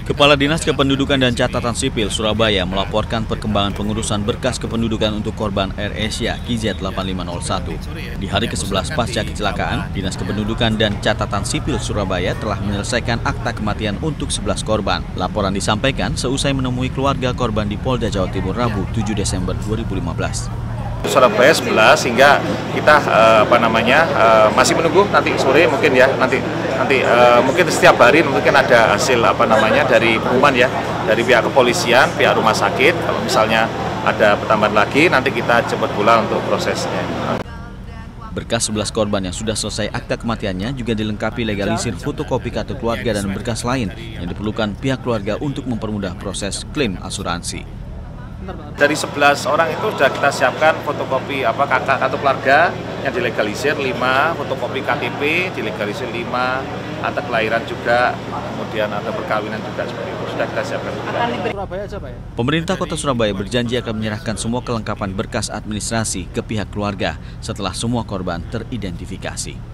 Kepala Dinas Kependudukan dan Catatan Sipil Surabaya melaporkan perkembangan pengurusan berkas kependudukan untuk korban AirAsia KZ8501. Di hari ke-11 pasca kecelakaan, Dinas Kependudukan dan Catatan Sipil Surabaya telah menyelesaikan akta kematian untuk 11 korban. Laporan disampaikan seusai menemui keluarga korban di Polda Jawa Timur Rabu 7 Desember 2015. Surabaya 11 sehingga kita masih menunggu nanti sore mungkin ya nanti mungkin setiap hari mungkin ada hasil dari pengumuman ya dari pihak kepolisian, pihak rumah sakit. Kalau misalnya ada pertambahan lagi nanti kita cepat pula untuk prosesnya. Berkas 11 korban yang sudah selesai akta kematiannya juga dilengkapi legalisir fotokopi kartu keluarga dan berkas lain yang diperlukan pihak keluarga untuk mempermudah proses klaim asuransi. Dari 11 orang itu sudah kita siapkan fotokopi kartu keluarga yang dilegalisir 5, fotokopi KTP dilegalisir 5, akta kelahiran juga, kemudian ada perkawinan juga seperti itu sudah kita siapkan. Pemerintah Kota Surabaya berjanji akan menyerahkan semua kelengkapan berkas administrasi ke pihak keluarga setelah semua korban teridentifikasi.